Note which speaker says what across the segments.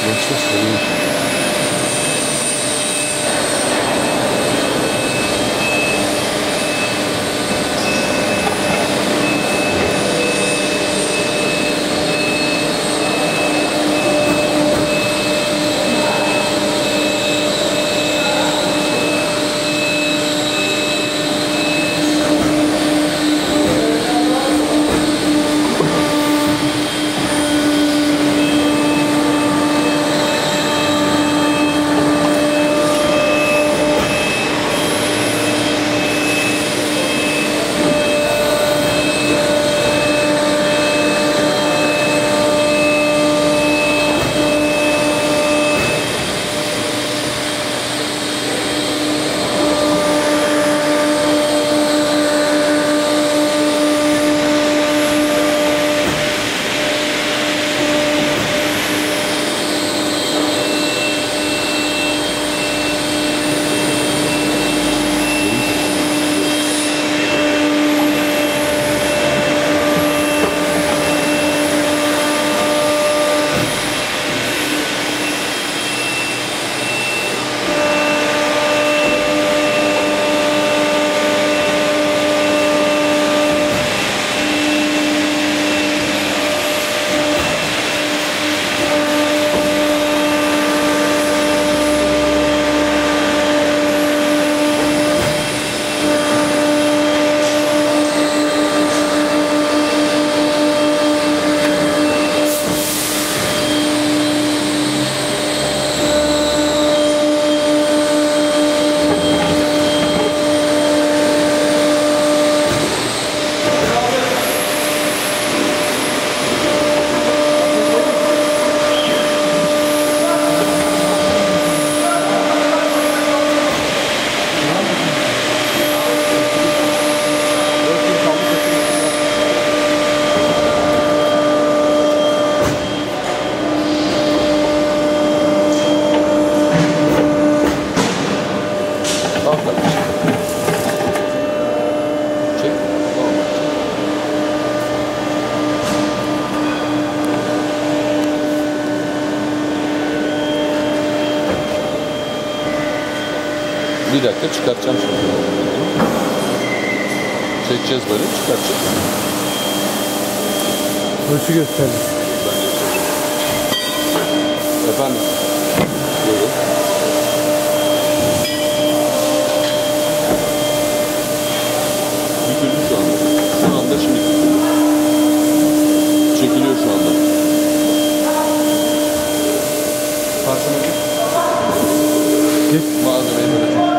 Speaker 1: Başta sorayım. Bir dakika çıkartacağım şimdi. Çekeceğiz böyle, çıkartacağız.
Speaker 2: Ölçü gösterdi.
Speaker 1: Efendim. Buyurun. Büküldü şu anda. Şu anda şimdi büküldü. Çekiliyor şu anda. Parçamı
Speaker 2: Git.
Speaker 1: malzemeyi böyle çekeceğiz.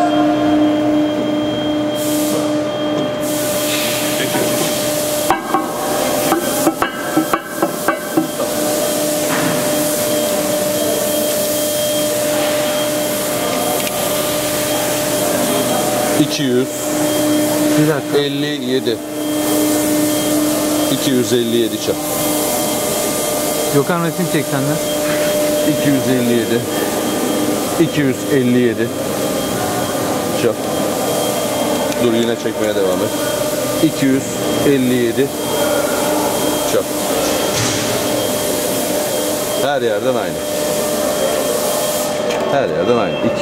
Speaker 2: Bir dakika.
Speaker 1: 257. 257 çap.
Speaker 2: Gökhan resim çek senden.
Speaker 1: 257. 257 çap. Dur yine çekmeye devam et. 257 çap. Her yerden aynı. Her yerden aynı.